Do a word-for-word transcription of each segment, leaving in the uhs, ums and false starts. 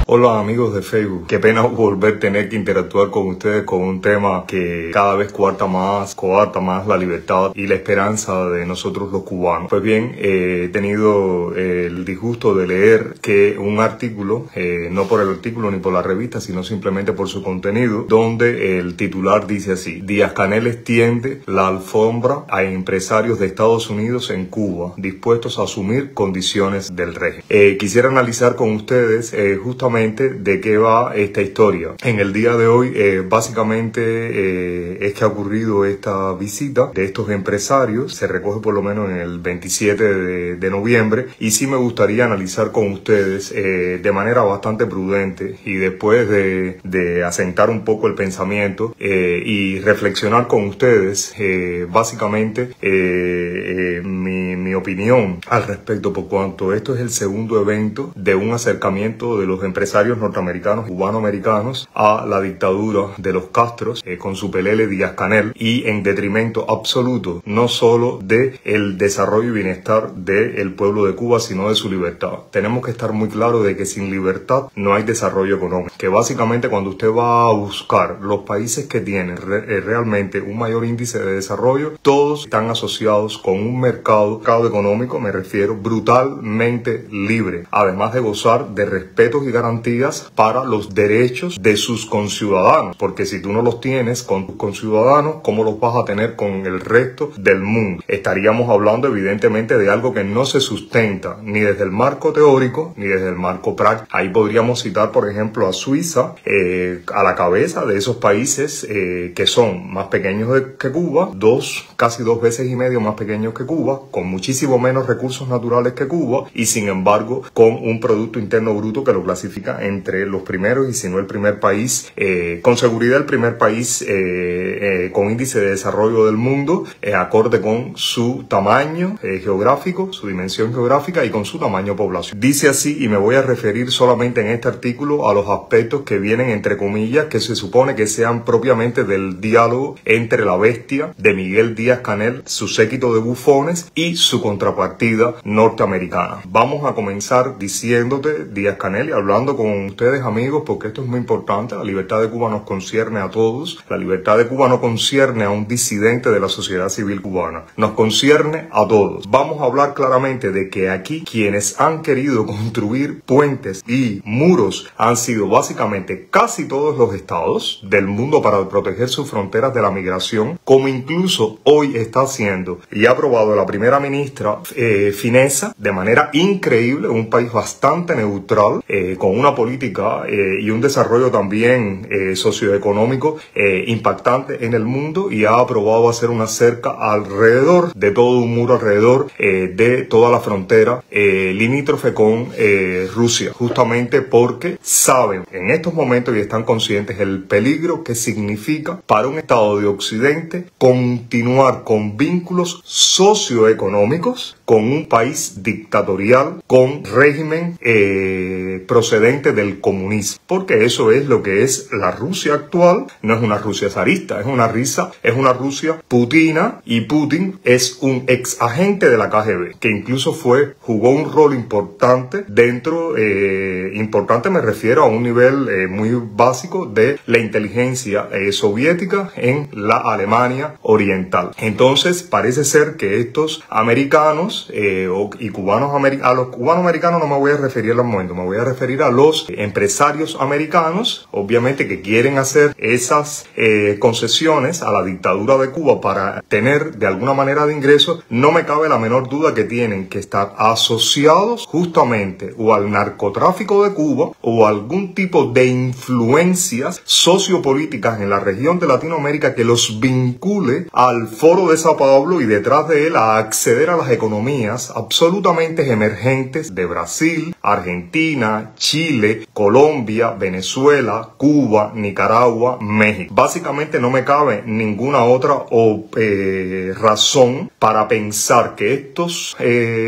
Hola amigos de Facebook, qué pena volver a tener que interactuar con ustedes con un tema que cada vez coarta más, coarta más la libertad y la esperanza de nosotros los cubanos. Pues bien, eh, he tenido eh, el disgusto de leer que un artículo, eh, no por el artículo ni por la revista, sino simplemente por su contenido, donde el titular dice así: Díaz-Canel extiende la alfombra a empresarios de Estados Unidos en Cuba dispuestos a asumir condiciones del régimen. Eh, quisiera analizar con ustedes eh, justamente de qué va esta historia. En el día de hoy, eh, básicamente eh, es que ha ocurrido esta visita de estos empresarios, se recoge por lo menos en el veintisiete de, de noviembre, y sí me gustaría analizar con ustedes eh, de manera bastante prudente y después de, de asentar un poco el pensamiento eh, y reflexionar con ustedes eh, básicamente eh, eh, mi, mi opinión al respecto, por cuanto esto es el segundo evento de un acercamiento de los empresarios norteamericanos, cubanoamericanos, a la dictadura de los Castros eh, con su pelele Díaz-Canel, y en detrimento absoluto no solo de el desarrollo y bienestar del pueblo de Cuba, sino de su libertad. Tenemos que estar muy claros de que sin libertad no hay desarrollo económico, que básicamente cuando usted va a buscar los países que tienen re realmente un mayor índice de desarrollo, todos están asociados con un mercado, mercado económico, me refiero, brutalmente libre, además de gozar de respetos y garantías para los derechos de sus conciudadanos, porque si tú no los tienes con tus conciudadanos, ¿cómo los vas a tener con el resto del mundo? Estaríamos hablando evidentemente de algo que no se sustenta ni desde el marco teórico ni desde el marco práctico. Ahí podríamos citar, por ejemplo, a Suiza, eh, a la cabeza de esos países eh, que son más pequeños de, que Cuba, dos, casi dos veces y medio más pequeños que Cuba, con muchísimo menos recursos naturales que Cuba, y sin embargo con un Producto Interno Bruto que lo clasifica entre los primeros, y si no el primer país, eh, con seguridad el primer país eh, eh, con índice de desarrollo del mundo, eh, acorde con su tamaño eh, geográfico, su dimensión geográfica y con su tamaño poblacional. Dice así, y me voy a referir solamente en este artículo a los aspectos que vienen entre comillas, que se supone que sean propiamente del diálogo entre la bestia de Miguel Díaz-Canel, su séquito de bufones y su contrapartida norteamericana. Vamos a comenzar diciéndote, Díaz-Canel, y hablando con ustedes amigos, porque esto es muy importante. La libertad de Cuba nos concierne a todos. La libertad de Cuba no concierne a un disidente de la sociedad civil cubana, nos concierne a todos. Vamos a hablar claramente de que aquí quienes han querido construir puentes y muros han sido básicamente casi todos los estados del mundo para proteger sus fronteras de la migración, como incluso hoy está haciendo y ha aprobado la primera ministra eh, finesa de manera increíble, un país bastante neutral, eh, con una política eh, y un desarrollo también eh, socioeconómico eh, impactante en el mundo, y ha aprobado hacer una cerca alrededor de todo un muro alrededor eh, de toda la frontera eh, limítrofe con eh, Rusia, justamente porque saben en estos momentos y están conscientes el peligro que significa para un Estado de Occidente continuar con vínculos socioeconómicos con un país dictatorial, con régimen eh, procedente del comunismo, porque eso es lo que es la Rusia actual. No es una Rusia zarista, es una risa, es una Rusia putina, y Putin es un ex agente de la K G B que incluso fue, jugó un rol importante dentro, eh, importante me refiero a un nivel eh, muy básico de la inteligencia eh, soviética en la Alemania oriental. Entonces parece ser que estos americanos eh, y cubanos, a los cubanos americanos no me voy a referir al momento, me voy a referir a los empresarios americanos, obviamente, que quieren hacer esas eh, concesiones a la dictadura de Cuba para tener de alguna manera de ingresos. No me cabe la menor duda que tienen que estar asociados justamente o al narcotráfico de Cuba o a algún tipo de influencias sociopolíticas en la región de Latinoamérica que los vincule al Foro de Sao Paulo y detrás de él a acceder a las economías absolutamente emergentes de Brasil, Argentina, Chile, Colombia, Venezuela, Cuba, Nicaragua, México. Básicamente no me cabe ninguna otra o, eh, razón para pensar que estos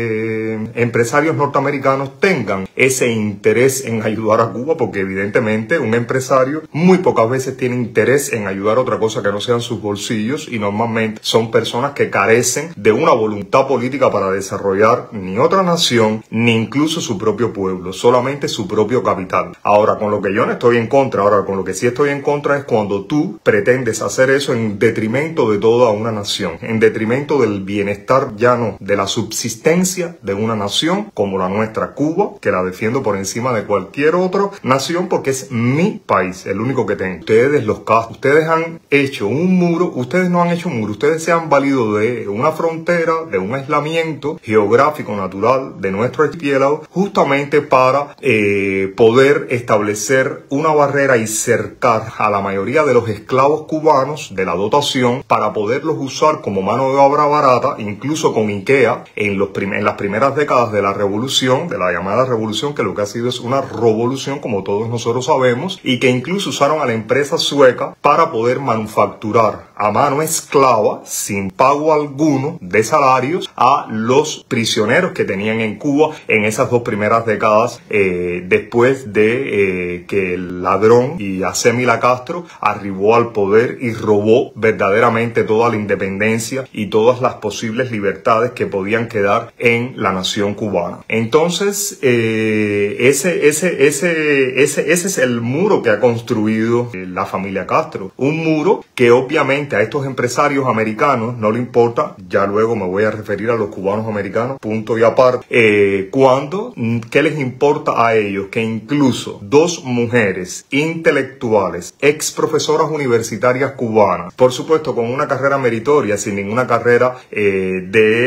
eh, empresarios norteamericanos tengan ese interés en ayudar a Cuba, porque evidentemente un empresario muy pocas veces tiene interés en ayudar a otra cosa que no sean sus bolsillos, y normalmente son personas que carecen de una voluntad política para desarrollar ni otra nación ni incluso su propio propio pueblo, solamente su propio capital. Ahora, con lo que yo no estoy en contra, ahora con lo que sí estoy en contra es cuando tú pretendes hacer eso en detrimento de toda una nación, en detrimento del bienestar llano, de la subsistencia de una nación como la nuestra, Cuba, que la defiendo por encima de cualquier otra nación porque es mi país, el único que tengo. Ustedes, los Castro, ustedes han hecho un muro, ustedes no han hecho un muro, ustedes se han valido de una frontera, de un aislamiento geográfico natural de nuestro archipiélago, justamente para eh, poder establecer una barrera y cercar a la mayoría de los esclavos cubanos de la dotación para poderlos usar como mano de obra barata, incluso con IKEA, en, los prim en las primeras décadas de la revolución, de la llamada revolución, que lo que ha sido es una revolución, como todos nosotros sabemos, y que incluso usaron a la empresa sueca para poder manufacturar a mano esclava, sin pago alguno de salarios, a los prisioneros que tenían en Cuba en esas dos primeras décadas, eh, después de eh, que el ladrón y Asémila Castro arribó al poder y robó verdaderamente toda la independencia y todas las posibles libertades que podían quedar en la nación cubana. Entonces, eh, ese, ese, ese, ese, ese es el muro que ha construido eh, la familia Castro. Un muro que obviamente a estos empresarios americanos no le importa, ya luego me voy a referir a los cubanos americanos, punto y aparte, eh, cuando, ¿qué les importa a ellos? Que incluso dos mujeres intelectuales, ex profesoras universitarias cubanas, por supuesto con una carrera meritoria, sin ninguna carrera eh,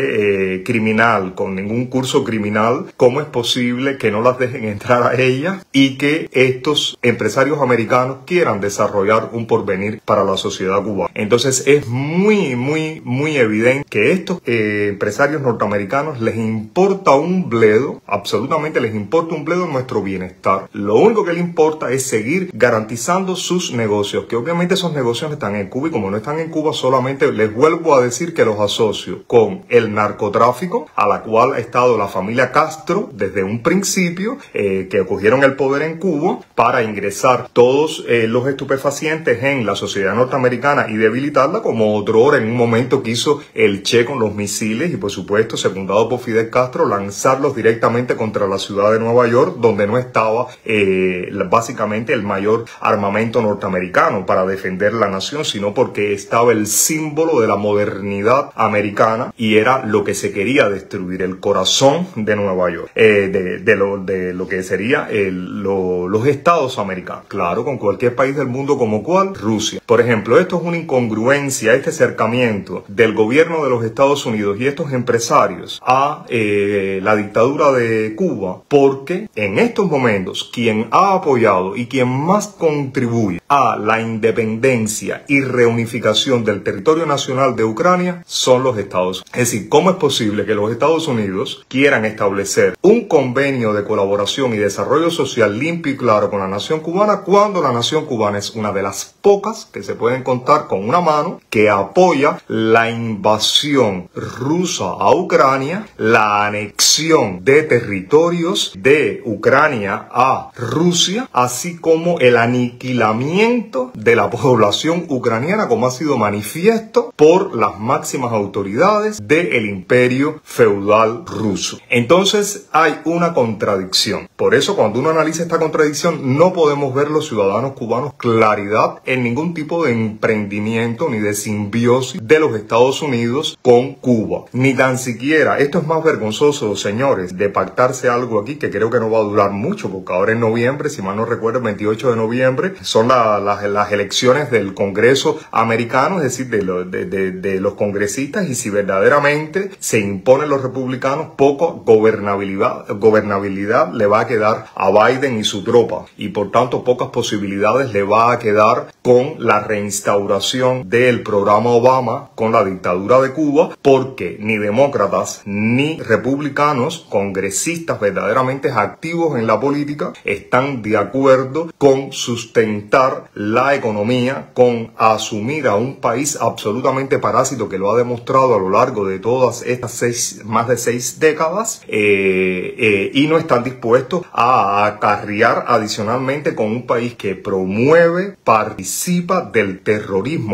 de eh, criminal, con ningún curso criminal, ¿cómo es posible que no las dejen entrar a ellas y que estos empresarios americanos quieran desarrollar un porvenir para la sociedad cubana? Entonces es muy, muy, muy evidente que estos eh, empresarios norteamericanos les importa un bledo, absolutamente les importa un bledo nuestro bienestar. Lo único que les importa es seguir garantizando sus negocios, que obviamente esos negocios están en Cuba, y como no están en Cuba, solamente les vuelvo a decir que los asocio con el narcotráfico, a la cual ha estado la familia Castro desde un principio, eh, que cogieron el poder en Cuba para ingresar todos eh, los estupefacientes en la sociedad norteamericana y debilitarla, como otrora en un momento quiso el Che con los misiles, y por supuesto, secundado por Fidel Castro, lanzarlos directamente contra la ciudad de Nueva York, donde no estaba eh, básicamente el mayor armamento norteamericano para defender la nación, sino porque estaba el símbolo de la modernidad americana y era lo que se quería destruir, el corazón de Nueva York, eh, de, de, lo, de lo que sería el, lo, los estados americanos, claro, con cualquier país del mundo como cual, Rusia. Por ejemplo, esto es una incongruencia, este acercamiento del gobierno de los Estados Unidos y estos empresarios a eh, la dictadura de Cuba, porque en estos momentos quien ha apoyado y quien más contribuye a la independencia y reunificación del territorio nacional de Ucrania son los Estados Unidos. Es decir, ¿cómo es posible que los Estados Unidos quieran establecer un convenio de colaboración y desarrollo social limpio y claro con la nación cubana cuando la nación cubana es una de las pocas que se pueden contar con una mano que apoya la invasión rusa a Ucrania, la anexión de territorios de Ucrania a Rusia, así como el aniquilamiento de la población ucraniana, como ha sido manifiesto por las máximas autoridades del imperio feudal ruso? Entonces hay una contradicción. Por eso, cuando uno analiza esta contradicción, no podemos ver los ciudadanos cubanos claridad en ningún tipo de emprendimiento ni de simbiosis de los Estados Unidos con Cuba. Ni tan siquiera, esto es más vergonzoso, señores, de pactarse algo aquí que creo que no va a durar mucho, porque ahora en noviembre, si mal no recuerdo, el veintiocho de noviembre, son la, la, las elecciones del Congreso americano, es decir, de, lo, de, de, de los congresistas, y si verdaderamente se imponen los republicanos, poco gobernabilidad, gobernabilidad le va a quedar a Biden y su tropa, y por tanto pocas posibilidades le va a quedar con la reinstauración del programa Obama con la dictadura de Cuba, porque ni demócratas ni republicanos, congresistas verdaderamente activos en la política, están de acuerdo con sustentar la economía, con asumir a un país absolutamente parásito que lo ha demostrado a lo largo de todas estas seis, más de seis décadas, eh, eh, y no están dispuestos a acarrear adicionalmente con un país que promueve, participa del terrorismo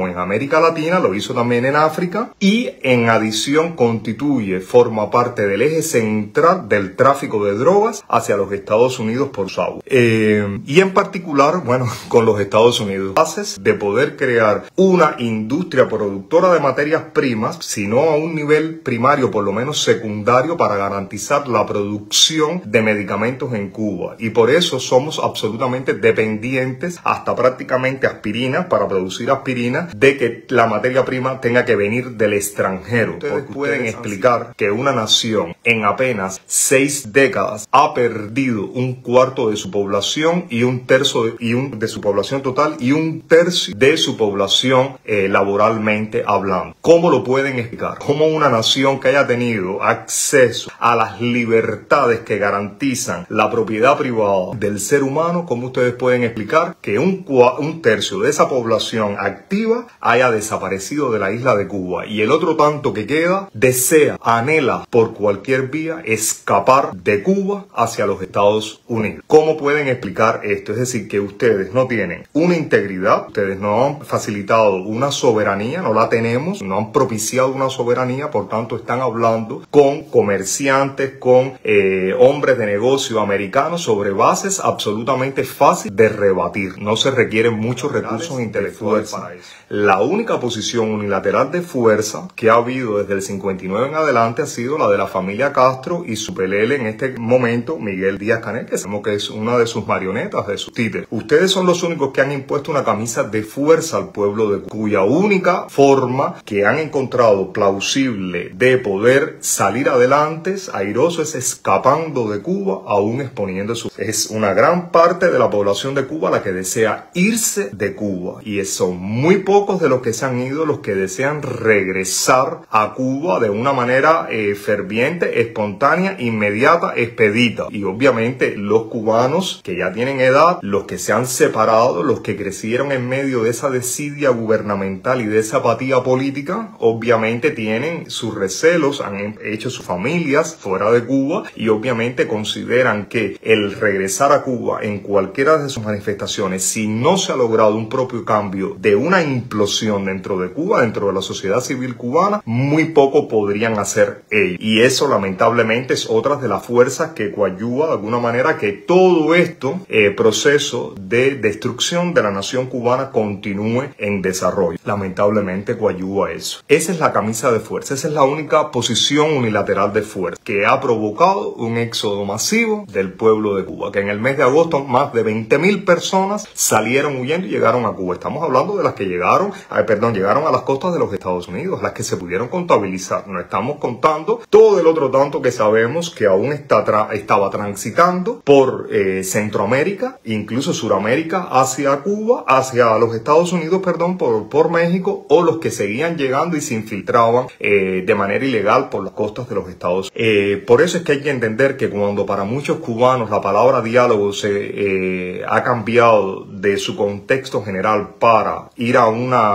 hizo en América Latina, lo hizo también en África y en adición constituye, forma parte del eje central del tráfico de drogas hacia los Estados Unidos por su agua. Eh, y en particular, bueno, con los Estados Unidos, bases de poder crear una industria productora de materias primas, sino a un nivel primario, por lo menos secundario, para garantizar la producción de medicamentos en Cuba. Y por eso somos absolutamente dependientes, hasta prácticamente aspirinas, para producir aspirinas, de que la materia prima tenga que venir del extranjero. Ustedes pueden explicar que una nación en apenas seis décadas ha perdido un cuarto de su población y un tercio de, y un, de su población total y un tercio de su población eh, laboralmente hablando. ¿Cómo lo pueden explicar? ¿Cómo una nación que haya tenido acceso a las libertades que garantizan la propiedad privada del ser humano, cómo ustedes pueden explicar que un, un tercio de esa población activa haya desaparecido de la isla de Cuba y el otro tanto que queda desea, anhela por cualquier vía escapar de Cuba hacia los Estados Unidos? ¿Cómo pueden explicar esto? Es decir, que ustedes no tienen una integridad, ustedes no han facilitado una soberanía, no la tenemos, no han propiciado una soberanía, por tanto están hablando con comerciantes, con eh, hombres de negocio americanos sobre bases absolutamente fáciles de rebatir. No se requieren muchos recursos intelectuales para eso. La única posición unilateral de fuerza que ha habido desde el cincuenta y nueve en adelante ha sido la de la familia Castro y su pelele en este momento, Miguel Díaz-Canel, que sabemos que es una de sus marionetas, de sus títeres. Ustedes son los únicos que han impuesto una camisa de fuerza al pueblo de Cuba, cuya única forma que han encontrado plausible de poder salir adelante, airoso, es escapando de Cuba, aún exponiendo su... Es una gran parte de la población de Cuba la que desea irse de Cuba y son muy pocos de los que se han ido los que desean regresar a Cuba de una manera eh, ferviente, espontánea, inmediata, expedita. Y obviamente los cubanos que ya tienen edad, los que se han separado, los que crecieron en medio de esa desidia gubernamental y de esa apatía política, obviamente tienen sus recelos, han hecho sus familias fuera de Cuba y obviamente consideran que el regresar a Cuba en cualquiera de sus manifestaciones, si no se ha logrado un propio cambio de una implosión dentro de Cuba, dentro de la sociedad civil cubana, muy poco podrían hacer ellos. Y eso lamentablemente es otra de las fuerzas que coadyuva de alguna manera que todo esto eh, proceso de destrucción de la nación cubana continúe en desarrollo. Lamentablemente coadyuva eso. Esa es la camisa de fuerza, esa es la única posición unilateral de fuerza que ha provocado un éxodo masivo del pueblo de Cuba, que en el mes de agosto más de veinte mil personas salieron huyendo y llegaron a Cuba. Estamos hablando de las que llegaron, eh, perdón, llegaron a las costas de los Estados Unidos, las que se pudieron contabilizar. No estamos contando todo el otro tanto que sabemos que aún está tra estaba transitando por eh, Centroamérica, incluso Suramérica, hacia Cuba, hacia los Estados Unidos, perdón, por, por México, o los que seguían llegando y se infiltraban eh, de manera ilegal por las costas de los Estados Unidos. Eh, por eso es que hay que entender que cuando para muchos cubanos la palabra diálogo se eh, ha cambiado de su contexto general para ir a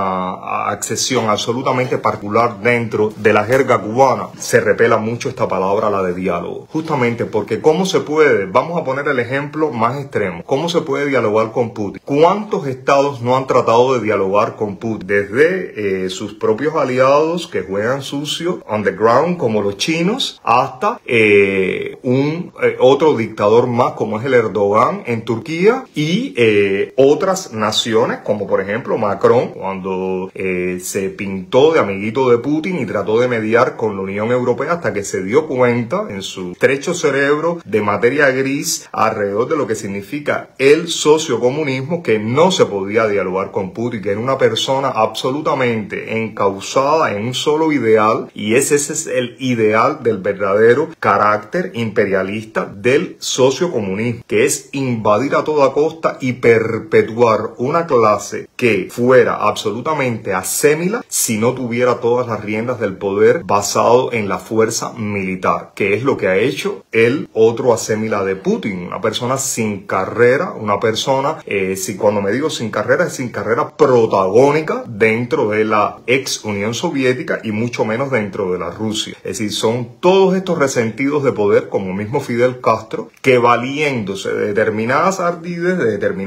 una accesión absolutamente particular dentro de la jerga cubana, se repela mucho esta palabra, la de diálogo. Justamente porque ¿cómo se puede? Vamos a poner el ejemplo más extremo. ¿Cómo se puede dialogar con Putin? ¿Cuántos estados no han tratado de dialogar con Putin? Desde eh, sus propios aliados que juegan sucio on the ground, como los chinos, hasta eh, un eh, otro dictador más como es el Erdogan en Turquía y eh, otras naciones como por ejemplo Macron, cuando eh, se pintó de amiguito de Putin y trató de mediar con la Unión Europea hasta que se dio cuenta en su estrecho cerebro de materia gris alrededor de lo que significa el sociocomunismo, que no se podía dialogar con Putin, que era una persona absolutamente encauzada en un solo ideal, y ese, ese es el ideal del verdadero carácter imperialista del sociocomunismo, que es invadir a toda costa y perpetuar una clase que fuera absolutamente asémila si no tuviera todas las riendas del poder basado en la fuerza militar, que es lo que ha hecho el otro asémila de Putin, una persona sin carrera, una persona, eh, si cuando me digo sin carrera, es sin carrera protagónica dentro de la ex Unión Soviética y mucho menos dentro de la Rusia. Es decir, son todos estos resentidos de poder, como mismo Fidel Castro, que valiéndose de determinadas ardides, de determinadas habilidades,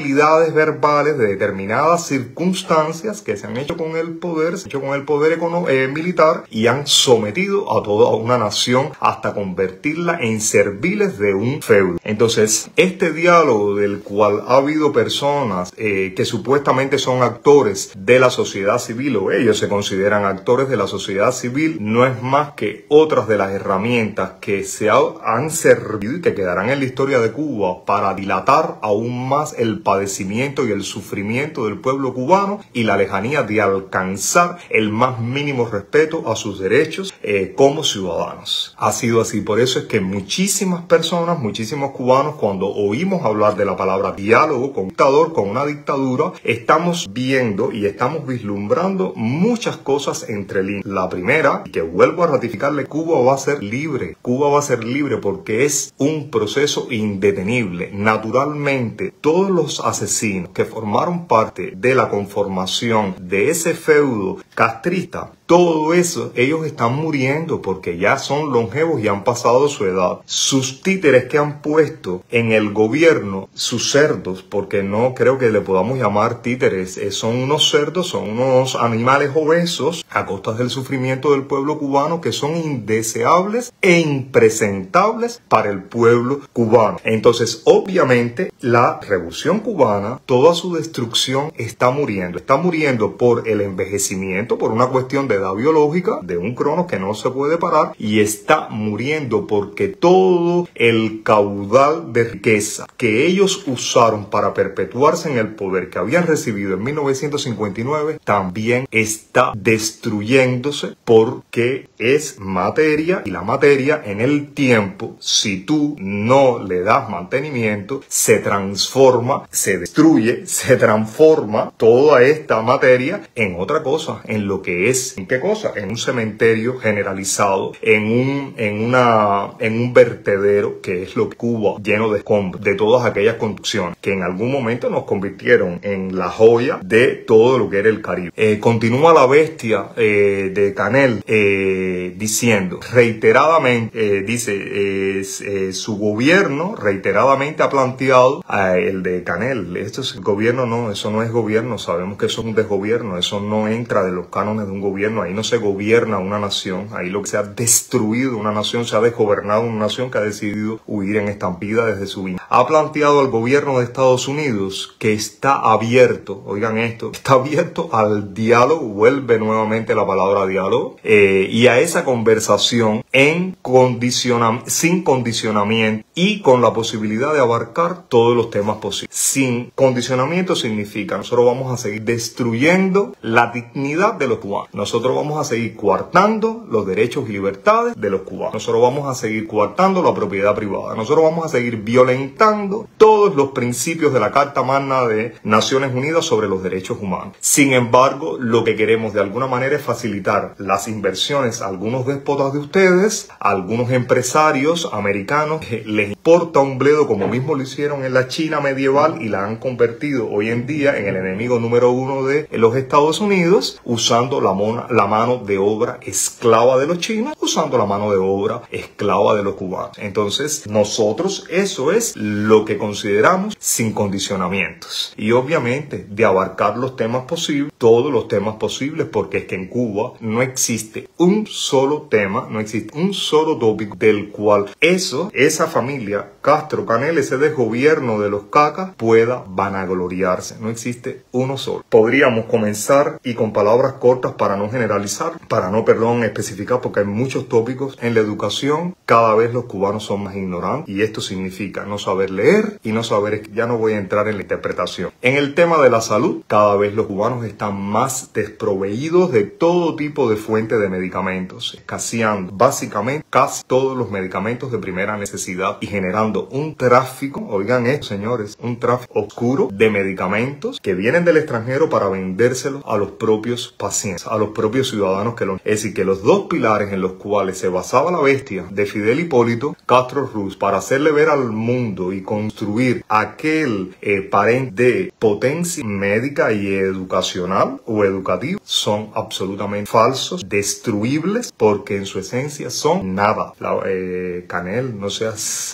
habilidades verbales de determinadas circunstancias que se han hecho con el poder, se han hecho con el poder económico, eh, militar, y han sometido a toda una nación hasta convertirla en serviles de un feudo. Entonces, este diálogo del cual ha habido personas eh, que supuestamente son actores de la sociedad civil, o ellos se consideran actores de la sociedad civil, no es más que otras de las herramientas que se ha, han servido y que quedarán en la historia de Cuba para dilatar aún más el padecimiento y el sufrimiento del pueblo cubano y la lejanía de alcanzar el más mínimo respeto a sus derechos eh, como ciudadanos. Ha sido así, por eso es que muchísimas personas, muchísimos cubanos, cuando oímos hablar de la palabra diálogo con un dictador, con una dictadura, estamos viendo y estamos vislumbrando muchas cosas entre líneas. La primera, y que vuelvo a ratificarle, Cuba va a ser libre. Cuba va a ser libre porque es un proceso indetenible. Naturalmente, todos los asesinos que formaron parte de la conformación de ese feudo castrista, todo eso, ellos están muriendo porque ya son longevos y han pasado su edad. Sus títeres que han puesto en el gobierno, sus cerdos, porque no creo que le podamos llamar títeres, son unos cerdos, son unos animales obesos a costa del sufrimiento del pueblo cubano, que son indeseables e impresentables para el pueblo cubano. Entonces, obviamente, la revolución cubana, toda su destrucción está muriendo. Está muriendo por el envejecimiento, por una cuestión de edad biológica, de un crono que no se puede parar, y está muriendo porque todo el caudal de riqueza que ellos usaron para perpetuarse en el poder, que habían recibido en mil novecientos cincuenta y nueve, también está destruyéndose porque es materia, y la materia en el tiempo, si tú no le das mantenimiento, se transforma, se destruye, se transforma toda esta materia en otra cosa, en lo que es, ¿en qué cosa? En un cementerio generalizado, en un, en una, en un vertedero, que es lo que Cuba, lleno de escombros, de todas aquellas construcciones que en algún momento nos convirtieron en la joya de todo lo que era el Caribe. Eh, continúa la bestia eh, de Canel eh, diciendo reiteradamente, eh, dice, eh, eh, su gobierno reiteradamente ha planteado eh, el de Canel. Esto es gobierno, no, eso no es gobierno, sabemos que eso es un desgobierno, eso no entra de los cánones de un gobierno, ahí no se gobierna una nación, ahí lo que se ha destruido una nación, se ha desgobernado una nación que ha decidido huir en estampida desde su vida. Ha planteado al gobierno de Estados Unidos que está abierto, oigan esto, está abierto al diálogo, vuelve nuevamente la palabra diálogo, eh, y a esa conversación en condiciona, sin condicionamiento y con la posibilidad de abarcar todos los temas posibles. Sin condicionamiento significa nosotros vamos a seguir destruyendo la dignidad de los cubanos, nosotros vamos a seguir coartando los derechos y libertades de los cubanos, nosotros vamos a seguir coartando la propiedad privada, nosotros vamos a seguir violentando todos los principios de la Carta Magna de Naciones Unidas sobre los derechos humanos. Sin embargo, lo que queremos de alguna manera es facilitar las inversiones a algunos déspotas de ustedes, a algunos empresarios americanos que les importa un bledo, como mismo lo hicieron en la China medieval y la han convertido hoy en día en el enemigo número uno de los Estados Unidos, usando la, mona, la mano de obra esclava de los chinos, usando la mano de obra esclava de los cubanos. Entonces, nosotros eso es lo que consideramos sin condicionamientos. Y obviamente de abarcar los temas posibles, todos los temas posibles, porque es que en Cuba no existe un solo tema, no existe un solo tópico del cual eso, esa familia Castro Canel, ese desgobierno de los cacas, pueda vanagloriarse. No existe uno solo. Podríamos comenzar, y con palabras cortas para no generalizar, para no, perdón, especificar, porque hay muchos tópicos en la educación. Cada vez los cubanos son más ignorantes, y esto significa no saber leer y no saber, ya no voy a entrar en la interpretación. En el tema de la salud, cada vez los cubanos están más desproveídos de todo tipo de fuente de medicamentos, escaseando básicamente casi todos los medicamentos de primera necesidad y generando un tráfico, oigan esto señores, un tráfico oscuro de medicamentos que vienen del extranjero para vendérselos a los propios pacientes, a los propios ciudadanos que lo... Es decir, que los dos pilares en los cuales se basaba la bestia de Fidel Hipólito Castro Ruz para hacerle ver al mundo y construir aquel eh, parente de potencia médica y educacional o educativa, son absolutamente falsos, destruibles, porque en su esencia son nada. La, eh, Canel, no seas, eh,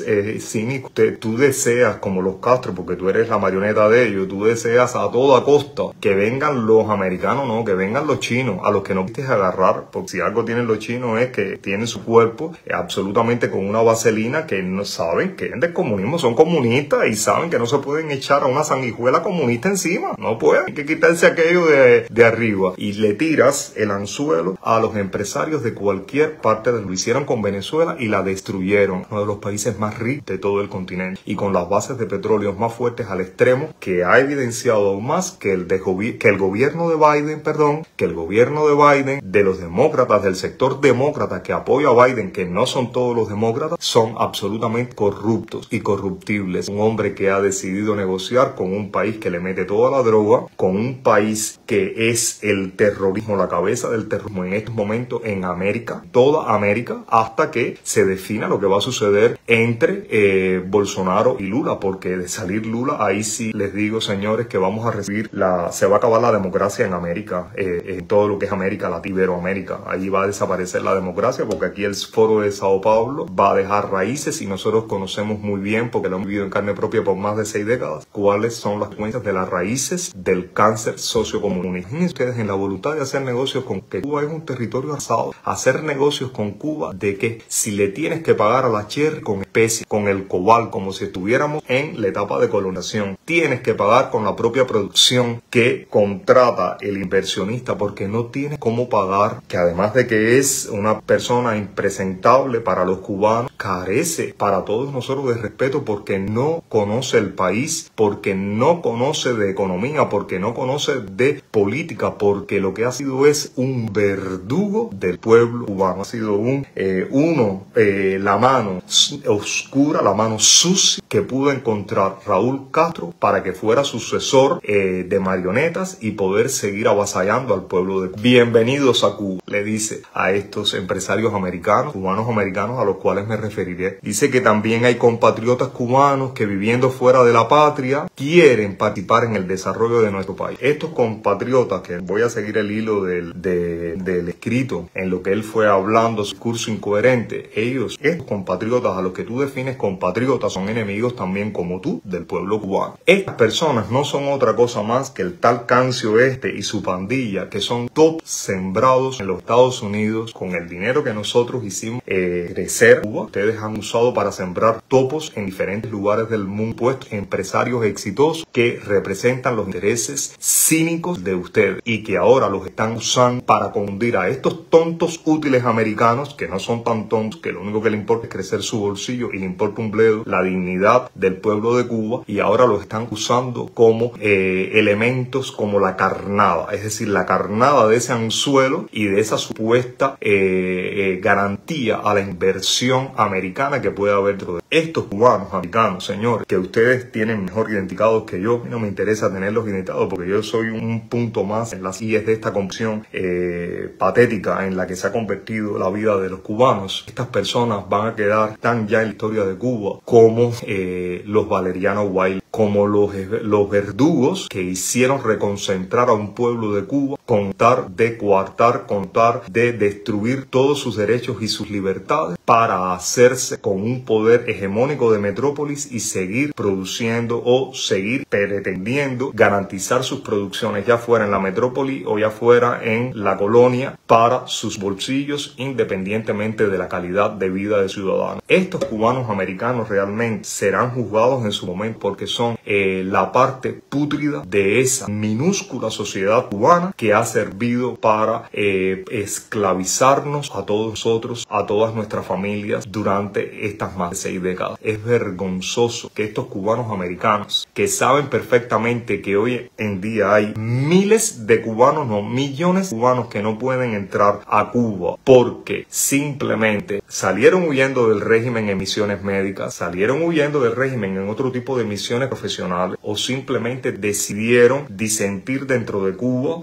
cínico. Te, tú deseas, como los Castro, porque tú eres la marioneta de ellos, tú deseas a toda costa que vengan los americanos, no, que vengan los chinos, a los que no quieres agarrar, porque si algo tienen los chinos es que tienen su cuerpo absolutamente con una vaselina, que no saben que es del comunismo, son comunistas y saben que no se pueden echar a una sanguijuela comunista encima, no pueden, hay que quitarse aquello de, de arriba, y le tiras el anzuelo a los empresarios de cualquier parte del mundo. Lo hicieron con Venezuela y la destruyeron, uno de los países más ricos de todo el continente, y con las bases de petróleo más fuertes al extremo, que ha evidenciado aún más que el, de, que el gobierno de Biden, perdón, que el gobierno de Biden, de los demócratas, del sector demócrata que apoya a Biden, que no son todos los demócratas, son absolutamente corruptos y corruptibles. Un hombre que ha decidido negociar con un país que le mete toda la droga, con un país que es el terrorismo, la cabeza del terrorismo en estos momentos en América, toda América, hasta que se defina lo que va a suceder entre eh, Bolsonaro y Lula, porque de salir Lula, ahí sí les digo, señores, que vamos a recibir la, se va a acabar la democracia en América, eh, en todo lo que es América Latina, Iberoamérica. Allí va a desaparecer la democracia, porque aquí el foro de Sao Paulo va a dejar raíces, y nosotros conocemos muy bien, porque lo hemos vivido en carne propia por más de seis décadas, cuáles son las consecuencias de las raíces del cáncer sociocomunista. Imagínense ustedes en la voluntad de hacer negocios con que Cuba es un territorio asado, hacer negocios con Cuba, de que si le tienes que pagar a la cherry con especies, con el cobal, como si estuviéramos en la etapa de colonización, tienes que pagar con la propia producción que contrata el inversionista, porque no tienes cómo pagar, que además de que es una persona impresentable para los cubanos, carece para todos nosotros de respeto, porque no conoce el país, porque no conoce de economía, porque no conoce de política, porque lo que ha sido es un verdugo del pueblo cubano, ha sido un eh, uno, eh, la mano oscura, la mano sucia que pudo encontrar Raúl Castro para que fuera sucesor eh, de marionetas y poder seguir avasallando al pueblo de Cuba. Bienvenidos a Cuba, le dice a estos empresarios americanos, cubanos americanos, a los cuales me referiré. Dice que también hay compatriotas cubanos que, viviendo fuera de la patria, quieren participar en el desarrollo de nuestro país. Estos compatriotas, que voy a seguir el hilo del, de, del escrito en lo que él fue hablando, su curso incoherente, ellos, estos compatriotas a los que tú defines compatriotas, son enemigos también como tú del pueblo cubano. Estas personas no son otra cosa más que el tal Cancio Este y su pandilla, que son top sembrados en los Estados Unidos con el dinero que nosotros hicimos eh, crecer Cuba. Ustedes han usado para sembrar topos en diferentes lugares del mundo, puestos empresarios exitosos que representan los intereses cínicos de ustedes, y que ahora los están usando para confundir a estos tontos útiles americanos, que no son tan tontos, que lo único que le importa es crecer su bolsillo y le importa un bledo la dignidad del pueblo de Cuba, y ahora los están usando como eh, elementos, como la carnada, es decir, la carnada de ese anzuelo y de esa supuesta eh, eh, garantía a la inversión americana que puede haber dentro de estos cubanos americanos, señores, que ustedes tienen mejor identificados que yo. No me interesa tenerlos identificados, porque yo soy un punto más en las íes de esta confusión eh, patética en la que se ha convertido la vida de los cubanos. Estas personas van a quedar tan ya en la historia de Cuba como eh, los Valeriano Wild, como los, los verdugos que hicieron reconcentrar a un pueblo de Cuba, contar de coartar, contar de destruir todos sus derechos y sus libertades para hacerse con un poder hegemónico de metrópolis y seguir produciendo o seguir pretendiendo garantizar sus producciones, ya fuera en la metrópoli o ya fuera en la colonia, para sus bolsillos, independientemente de la calidad de vida de ciudadanos. Estos cubanos americanos realmente serán juzgados en su momento, porque son eh, la parte pútrida de esa minúscula sociedad cubana que ha servido para eh, esclavizarnos a todos nosotros, a todas nuestras familias durante estas más de seis décadas. Es vergonzoso que estos cubanos americanos, que saben perfectamente que hoy en día hay miles de cubanos, no millones de cubanos, que no pueden entrar a Cuba porque simplemente salieron huyendo del régimen en misiones médicas, salieron huyendo del régimen en otro tipo de misiones profesionales, o simplemente decidieron disentir dentro de Cuba y marchar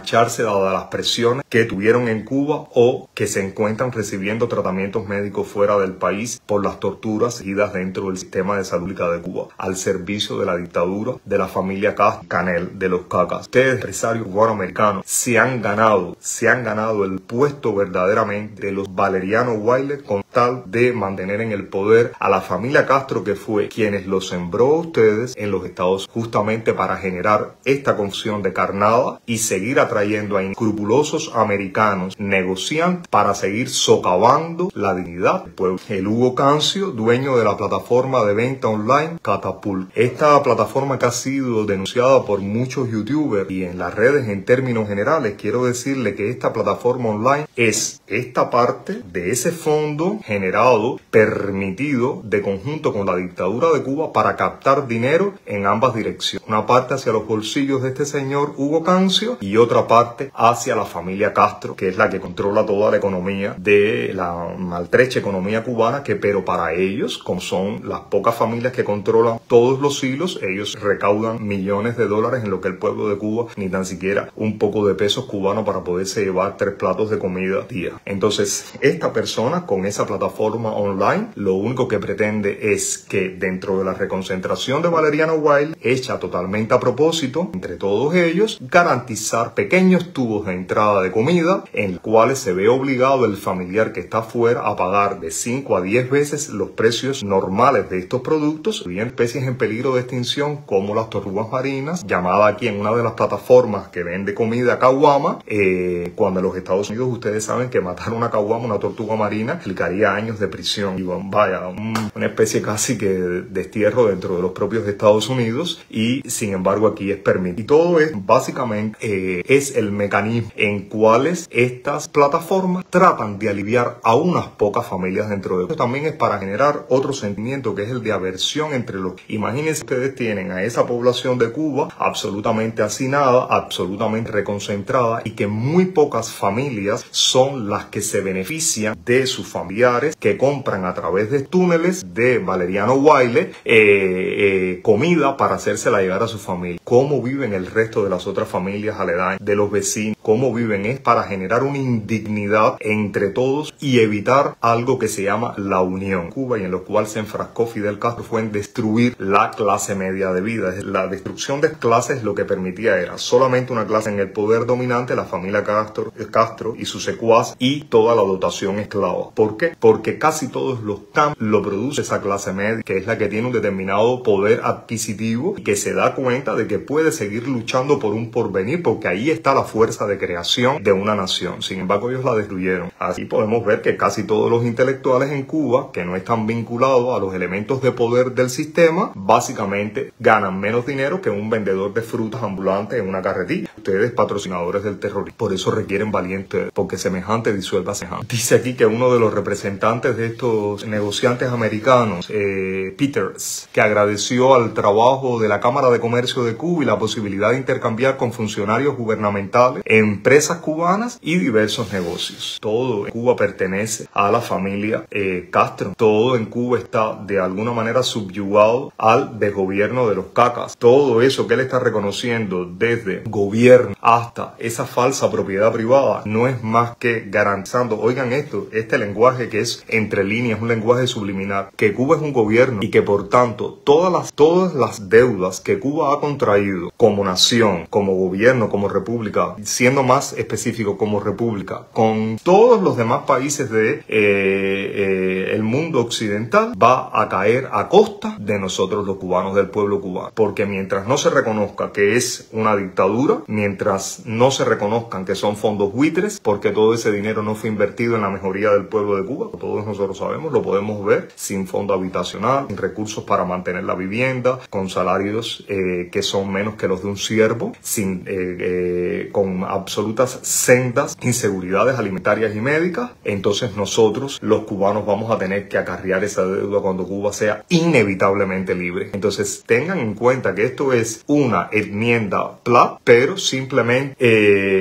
marcharse dadas las presiones que tuvieron en Cuba o que se encuentran recibiendo tratamientos médicos fuera del país por las torturas seguidas dentro del sistema de salud pública de Cuba, al servicio de la dictadura de la familia Castro Canel, de los Cacas. Ustedes, empresarios cubanoamericanos, se han ganado, se han ganado el puesto verdaderamente de los Valeriano Wiley con tal de mantener en el poder a la familia Castro, que fue quienes los sembró a ustedes en los Estados, justamente para generar esta confusión de carnada y seguir atrayendo a inescrupulosos americanos negociantes para seguir socavando la dignidad del pueblo. El Hugo Cancio, dueño de la plataforma de venta online Catapult. Esta plataforma que ha sido denunciada por muchos youtubers y en las redes en términos generales, quiero decirle que esta plataforma online es esta parte de ese fondo generado, permitido de conjunto con la dictadura de Cuba para captar dinero en ambas direcciones. Una parte hacia los bolsillos de este señor Hugo Cancio y otra parte hacia la familia Castro, que es la que controla toda la economía de la maltrecha economía cubana, que pero para ellos, como son las pocas familias que controlan todos los hilos, ellos recaudan millones de dólares en lo que el pueblo de Cuba ni tan siquiera un poco de pesos cubanos para poderse llevar tres platos de comida al día. Entonces, esta persona con esa plataforma online, lo único que pretende es que dentro de la reconcentración de Valeriano Wiley, hecha totalmente a propósito, entre todos ellos, garantizar pequeños tubos de entrada de comida en los cuales se ve obligado el familiar que está afuera a pagar de cinco a diez veces los precios normales de estos productos, y en especies en peligro de extinción como las tortugas marinas, llamada aquí en una de las plataformas que vende comida caguama, eh, cuando en los Estados Unidos ustedes saben que matar una caguama, una tortuga marina, implicaría años de prisión. Y bueno, vaya, un, una especie casi que de destierro dentro de los propios Estados Unidos, y sin embargo aquí es permitido. Y todo es básicamente eh, es el mecanismo en cuales estas plataformas tratan de aliviar a unas pocas familias dentro de ellos. También es para generar otro sentimiento, que es el de aversión entre los... Imagínense, ustedes tienen a esa población de Cuba absolutamente hacinada, absolutamente reconcentrada, y que muy pocas familias son las que se benefician de sus familiares que compran a través de túneles de Valeriano Wiley eh, eh, comida para hacérsela llegar a su familia. Cómo viven el resto de las otras familias aledañas, de los vecinos, cómo viven es para generar una indignidad entre todos y evitar algo que se llama la unión. Cuba, y en lo cual se enfrascó Fidel Castro, fue en destruir la clase media de vida. La destrucción de clases lo que permitía era solamente una clase en el poder dominante, la familia Castro, Castro y sus secuaces, y toda la dotación esclava. ¿Por qué? Porque casi todos los campos lo produce esa clase media, que es la que tiene un determinado poder adquisitivo y que se da cuenta de que puede seguir luchando por un porvenir, porque ahí está la fuerza de creación de una nación. Sin embargo, ellos la destruyeron. Así podemos ver que casi todos los intelectuales en Cuba, que no están vinculados a los elementos de poder del sistema, básicamente ganan menos dinero que un vendedor de frutas ambulante en una carretilla. Ustedes, patrocinadores del terrorismo, por eso requieren valientes, porque semejante disuelva semejante. Dice aquí que uno de los representantes de estos negociantes americanos, eh, Peters, que agradeció al trabajo de la Cámara de Comercio de Cuba y la posibilidad de intercambiar con funcionarios gubernamentales, empresas cubanas y diversos negocios. Todo en Cuba pertenece a la familia eh, Castro. Todo en Cuba está de alguna manera subyugado al desgobierno de los Cacas. Todo eso que él está reconociendo, desde gobierno hasta esa falsa propiedad privada, no es más que garantizando, oigan esto, este lenguaje que es entre líneas, un lenguaje subliminal, que Cuba es un gobierno y que por tanto todas las, todas las deudas que Cuba ha contraído como nación, como gobierno, como república, siendo más específico como república, con todos los demás países de eh, eh, el mundo occidental, va a caer a costa de nosotros los cubanos, del pueblo cubano. Porque mientras no se reconozca que es una dictadura, mientras no se reconozcan que son fondos buitres, porque todo ese dinero no fue invertido en la mejoría del pueblo de Cuba, todos nosotros sabemos, lo podemos ver, sin fondo habitacional, sin recursos para mantener la vivienda, con salarios eh, que son menos que los de un siervo, sin, eh, eh, con absolutas sendas inseguridades alimentarias y médicas. Entonces nosotros, los cubanos, vamos a tener que acarrear esa deuda cuando Cuba sea inevitablemente libre. Entonces tengan en cuenta que esto es una enmienda P L A, pero simplemente eh,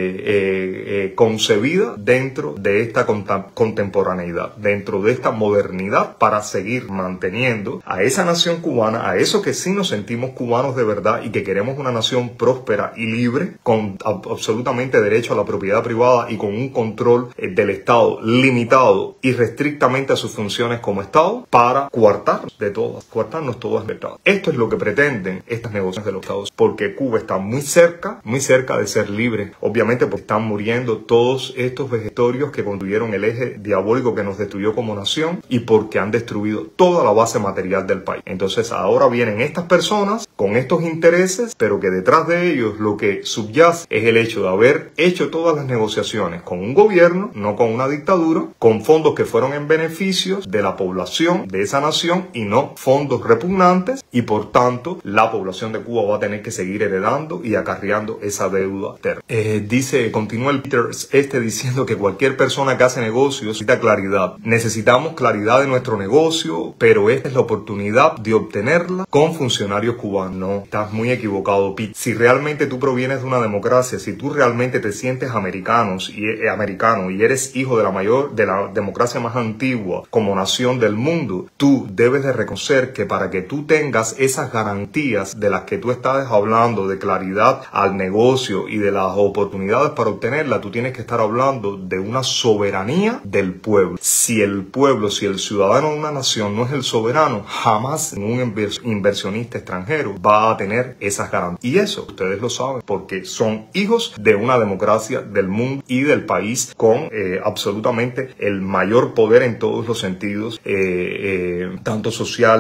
eh, eh, concebida dentro de esta contemporaneidad, dentro de esta modernidad, para seguir manteniendo a esa nación cubana, a eso que sí nos sentimos cubanos de verdad y que queremos una nación próspera y libre, con absolutamente derecho a la propiedad privada y con un control eh, del Estado limitado y restrictamente a sus funciones como Estado para coartarnos de todas, coartarnos todas libertades. Esto es lo que pretenden estas negociaciones de los Estados, porque Cuba está muy cerca, muy cerca de ser libre, obviamente porque están muriendo todos estos vegetarios que construyeron el eje diabólico que nos destruyó como nación y porque han destruido toda la base material del país. Entonces ahora vienen estas personas con estos intereses, pero que detrás de ellos lo que subyace es el hecho de haber hecho todas las negociaciones con un gobierno, no con una dictadura, con fondos que fueron en beneficios de la población de esa nación y no fondos repugnantes, y por tanto la población de Cuba va a tener que seguir heredando y acarreando esa deuda eterna. Eh, dice, continúa el Peter este diciendo que cualquier persona que hace negocios necesita claridad. Necesitamos claridad de nuestro negocio, pero esta es la oportunidad de obtenerla con funcionarios cubanos. No, estás muy equivocado, Pete. Si realmente tú provienes de una democracia, si tú realmente te sientes americanos y, eh, americano y eres hijo de la mayor, de la democracia más antigua como nación del mundo, tú debes de reconocer que para que tú tengas esas garantías de las que tú estás hablando, de claridad al negocio y de las oportunidades para obtenerla, tú tienes que estar hablando de una soberanía del pueblo. Si el pueblo, si el ciudadano de una nación no es el soberano, jamás un inversionista extranjero va a tener esas garantías. Y eso ustedes lo saben porque son hijos de una democracia del mundo y del país con eh, absolutamente el mayor poder en todos los sentidos, eh, eh, tanto social,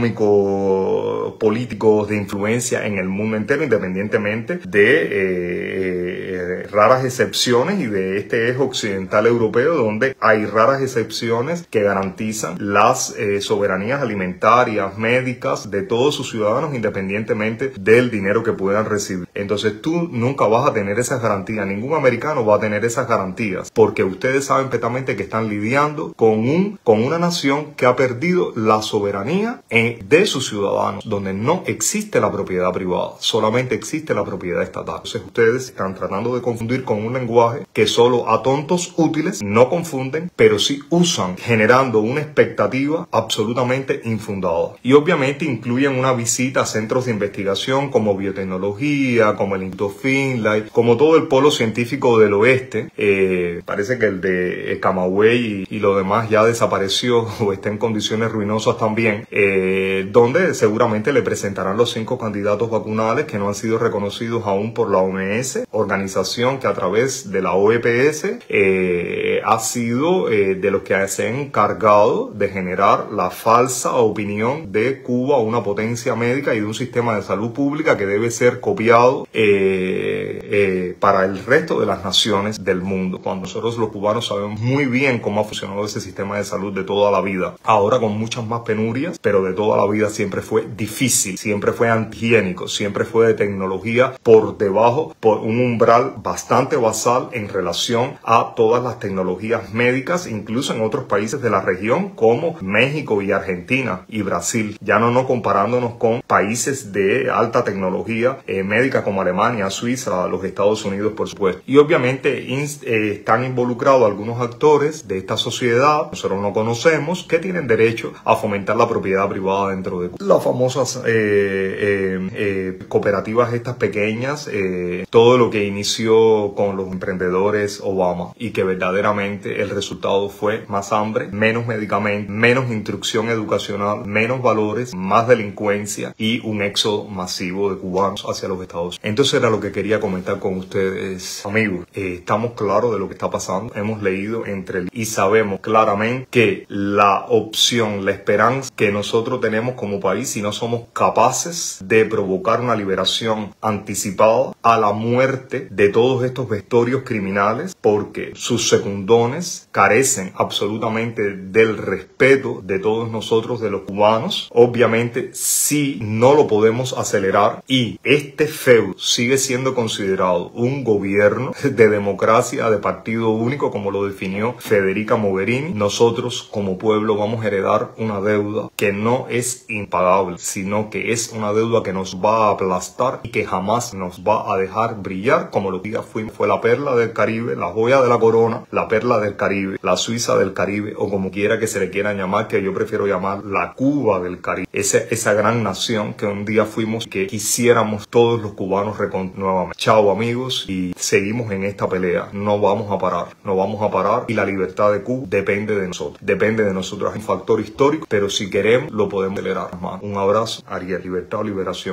económico, político, de influencia en el mundo entero, independientemente de eh, eh, raras excepciones y de este eje occidental europeo donde hay raras excepciones que garantizan las eh, soberanías alimentarias, médicas de todos sus ciudadanos independientemente del dinero que puedan recibir. Entonces tú nunca vas a tener esas garantías, ningún americano va a tener esas garantías porque ustedes saben perfectamente que están lidiando con, un, con una nación que ha perdido la soberanía en, de sus ciudadanos, donde no existe la propiedad privada, solamente existe la propiedad estatal. Entonces ustedes están tratando de confundir con un lenguaje que solo a tontos útiles no confunden, pero sí usan, generando una expectativa absolutamente infundada. Y obviamente incluyen una visita a centros de investigación como biotecnología, como el Instituto Finlay, como todo el polo científico del oeste. Eh, parece que el de Camagüey y, y lo demás ya desapareció o está en condiciones ruinosas también, eh, donde seguramente le presentarán los cinco candidatos vacunales que no han sido reconocidos aún por la O M S, organización que a través de la O E P S eh, ha sido eh, de los que se han encargado de generar la falsa opinión de Cuba, una potencia médica y de un sistema de salud pública que debe ser copiado eh, eh, para el resto de las naciones del mundo, cuando nosotros los cubanos sabemos muy bien cómo ha funcionado ese sistema de salud de toda la vida, ahora con muchas más penurias, pero de toda la vida siempre fue difícil, siempre fue antihigiénico, siempre fue de tecnología por debajo, por un umbral bastante basal en relación a todas las tecnologías médicas, incluso en otros países de la región como México y Argentina y Brasil, ya no, no comparándonos con países de alta tecnología eh, médica como Alemania, Suiza, los Estados Unidos, por supuesto. Y obviamente eh, están involucrados algunos actores de esta sociedad, nosotros no conocemos, que tienen derecho a fomentar la propiedad privada dentro de las famosas eh, eh, eh, cooperativas estas pequeñas, eh, todo lo que inició con los emprendedores Obama y que verdaderamente el resultado fue más hambre, menos medicamentos, menos instrucción educacional, menos valores, más delincuencia y un éxodo masivo de cubanos hacia los Estados Unidos. Entonces era lo que quería comentar con ustedes, amigos. Eh, estamos claros de lo que está pasando, hemos leído entre el y sabemos claramente que la opción, la esperanza que nosotros tenemos como país, si no somos capaces de provocar una liberación anticipada a la muerte de todos estos vejestorios criminales, porque sus secundones carecen absolutamente del respeto de todos nosotros, de los cubanos. Obviamente, si no lo podemos acelerar y este feudo sigue siendo considerado un gobierno de democracia de partido único, como lo definió Federica Mogherini, nosotros como pueblo vamos a heredar una deuda que no es impagable, sino que es una deuda que nos va a aplastar y que jamás nos va a a dejar brillar como lo que fuimos. Fue la perla del Caribe, la joya de la corona, la perla del Caribe, la Suiza del Caribe, o como quiera que se le quiera llamar, que yo prefiero llamar la Cuba del Caribe. Esa, esa gran nación que un día fuimos, que quisiéramos todos los cubanos reconstruir nuevamente. Chao amigos, y seguimos en esta pelea. No vamos a parar, no vamos a parar, y la libertad de Cuba depende de nosotros. Depende de nosotros. Es un factor histórico, pero si queremos lo podemos acelerar más. Un abrazo, Ariel. Libertad o liberación.